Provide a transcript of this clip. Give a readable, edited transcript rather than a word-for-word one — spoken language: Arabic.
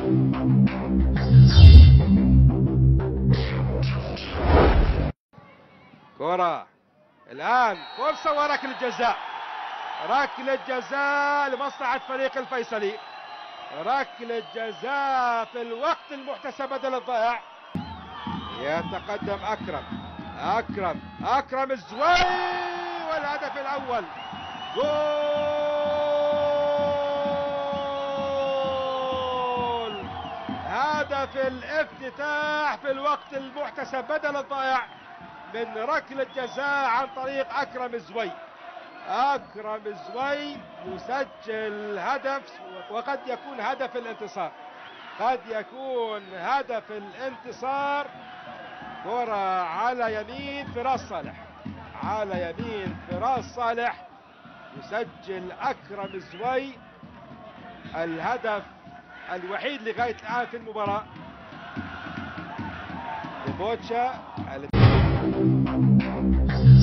كرة الآن فرصة وركلة جزاء، ركلة جزاء لمصلحة فريق الفيصلي، ركلة جزاء في الوقت المحتسب بدل الضائع. يتقدم أكرم الزوي والهدف الأول. جول، هدف الافتتاح في الوقت المحتسب بدل الضائع من ركلة جزاء عن طريق أكرم الزوي. أكرم الزوي يسجل هدف، وقد يكون هدف الانتصار، قد يكون هدف الانتصار. كرة على يمين فراس صالح، على يمين فراس صالح، يسجل أكرم الزوي الهدف الوحيد لغاية الآن في المباراة. بوتشا